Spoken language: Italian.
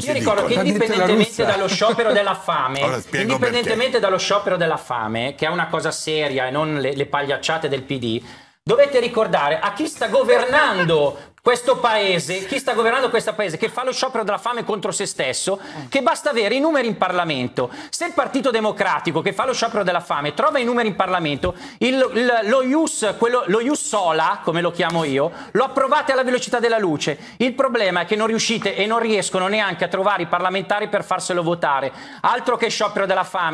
Io ricordo che indipendentemente dallo sciopero della fame, che è una cosa seria e non le pagliacciate del PD, dovete ricordare a chi sta governando questo paese, che fa lo sciopero della fame contro se stesso, che basta avere i numeri in Parlamento. Se il Partito Democratico, che fa lo sciopero della fame, trova i numeri in Parlamento, lo ius sola, come lo chiamo io, lo approvate alla velocità della luce. Il problema è che non riuscite e non riescono neanche a trovare i parlamentari per farselo votare. Altro che sciopero della fame.